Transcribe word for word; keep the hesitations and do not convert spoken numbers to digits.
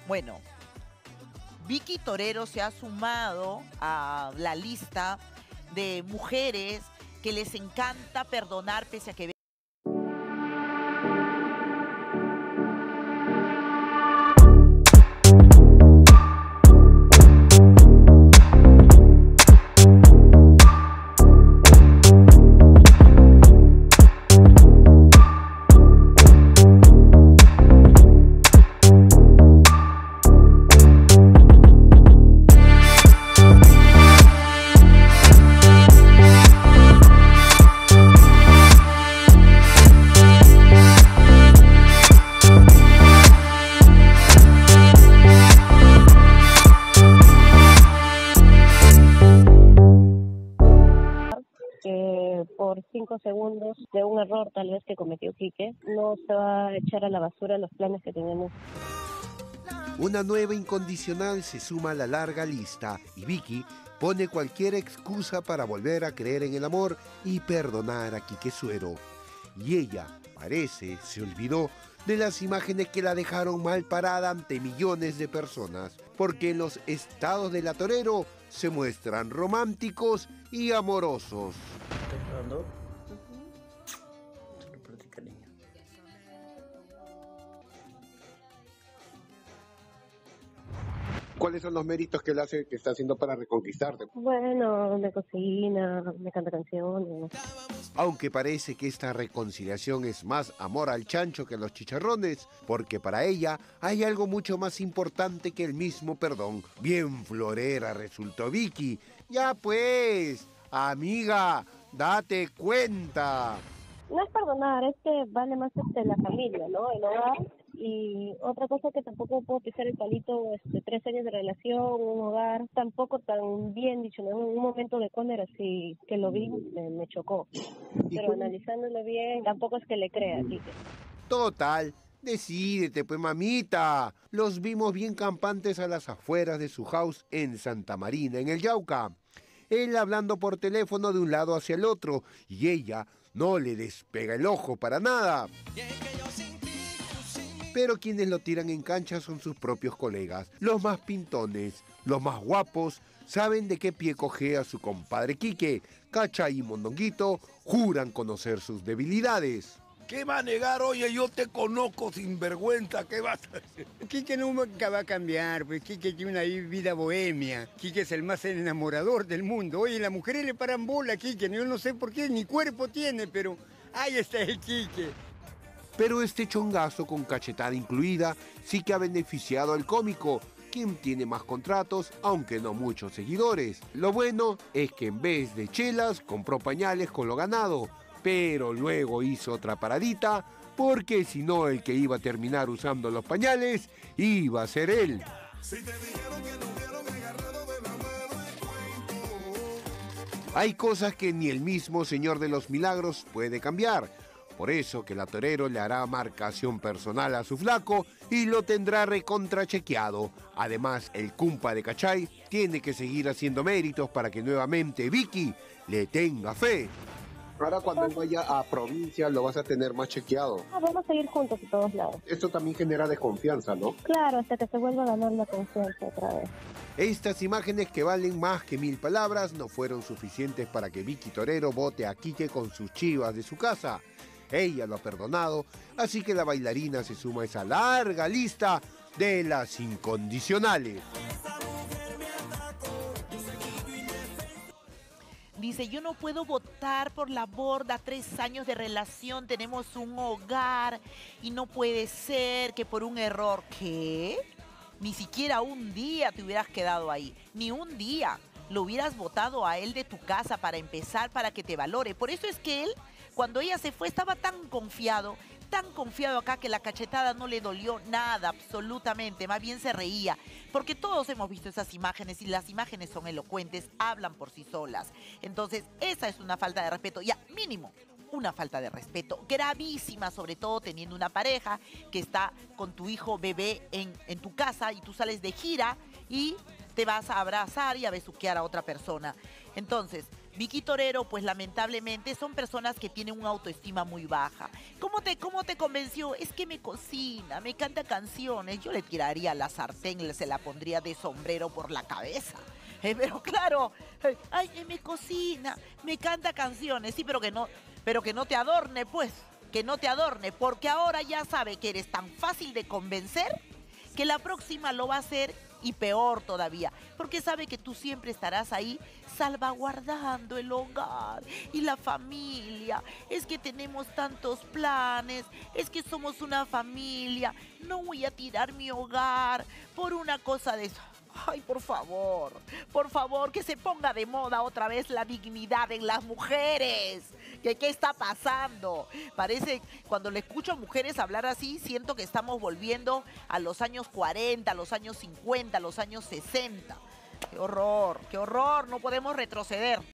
Bueno, Vicky Torero se ha sumado a la lista de mujeres que les encanta perdonar pese a que que por cinco segundos de un error tal vez que cometió Quique, no se va a echar a la basura los planes que tenemos. Una nueva incondicional se suma a la larga lista y Vicky pone cualquier excusa para volver a creer en el amor y perdonar a Quique Suero. Y ella, parece, se olvidó de las imágenes que la dejaron mal parada ante millones de personas, porque en los estados de la Torero se muestran románticos y amorosos. ¿Cuáles son los méritos que él hace, que está haciendo para reconquistarte? Bueno, me cocina, me canta canciones. Aunque parece que esta reconciliación es más amor al chancho que a los chicharrones, porque para ella hay algo mucho más importante que el mismo perdón. Bien florera resultó Vicky. Ya pues, amiga, date cuenta. No es perdonar, es que vale más este, la familia, ¿no? El hogar. Y otra cosa que tampoco puedo pisar el palito, este, tres años de relación, un hogar, tampoco tan bien dicho, ¿no? En un momento de cuando era así, que lo vi, me, me chocó. Pero analizándolo bien, tampoco es que le crea, así que... Total, decídete pues mamita. Los vimos bien campantes a las afueras de su house en Santa Marina, en el Yauca. Él hablando por teléfono de un lado hacia el otro y ella no le despega el ojo para nada. Pero quienes lo tiran en cancha son sus propios colegas. Los más pintones, los más guapos, saben de qué pie cojea su compadre Quique. Cacha y Mondonguito juran conocer sus debilidades. ¿Qué va a negar? Oye, yo te conozco sinvergüenza, ¿qué vas a hacer? Quique nunca va a cambiar, pues Quique tiene una vida bohemia. Quique es el más enamorador del mundo. Oye, las mujeres le paran bola a Quique, yo no sé por qué, ni cuerpo tiene, pero ahí está el Quique. Pero este chongazo con cachetada incluida sí que ha beneficiado al cómico, quien tiene más contratos, aunque no muchos seguidores. Lo bueno es que en vez de chelas compró pañales con lo ganado, pero luego hizo otra paradita, porque si no el que iba a terminar usando los pañales iba a ser él. Hay cosas que ni el mismo Señor de los Milagros puede cambiar. Por eso que la Torero le hará marcación personal a su flaco y lo tendrá recontrachequeado. Además, el cumpa de Cachay tiene que seguir haciendo méritos para que nuevamente Vicky le tenga fe. Ahora cuando él vaya a provincia lo vas a tener más chequeado. Ah, vamos a seguir juntos a todos lados. Esto también genera desconfianza, ¿no? Claro, hasta que se vuelva a ganar la confianza otra vez. Estas imágenes que valen más que mil palabras no fueron suficientes para que Vicky Torero vote a Quique con sus chivas de su casa. Ella lo ha perdonado, así que la bailarina se suma a esa larga lista de las incondicionales. Dice, yo no puedo votar por la borda, tres años de relación, tenemos un hogar y no puede ser que por un error. ¿Qué? Ni siquiera un día te hubieras quedado ahí, ni un día. Lo hubieras votado a él de tu casa para empezar, para que te valore. Por eso es que él, cuando ella se fue, estaba tan confiado, tan confiado acá que la cachetada no le dolió nada, absolutamente, más bien se reía, porque todos hemos visto esas imágenes y las imágenes son elocuentes, hablan por sí solas. Entonces, esa es una falta de respeto, ya mínimo, una falta de respeto gravísima, sobre todo teniendo una pareja que está con tu hijo bebé en, en tu casa y tú sales de gira y te vas a abrazar y a besuquear a otra persona. Entonces, Vicky Torero, pues lamentablemente son personas que tienen una autoestima muy baja. ¿Cómo te, cómo te convenció? Es que me cocina, me canta canciones. Yo le tiraría la sartén, se la pondría de sombrero por la cabeza. Eh, pero claro, eh, ay, eh, me cocina, me canta canciones. Sí, pero que no, pero que no te adorne, pues. Que no te adorne, porque ahora ya sabe que eres tan fácil de convencer que la próxima lo va a hacer y peor todavía, porque sabe que tú siempre estarás ahí salvaguardando el hogar y la familia. Es que tenemos tantos planes, es que somos una familia, no voy a tirar mi hogar por una cosa de eso. Ay, por favor, por favor, que se ponga de moda otra vez la dignidad en las mujeres. ¿Qué, qué está pasando? Parece, cuando le escucho a mujeres hablar así, siento que estamos volviendo a los años cuarenta, a los años cincuenta, a los años sesenta. ¡Qué horror, qué horror! No podemos retroceder.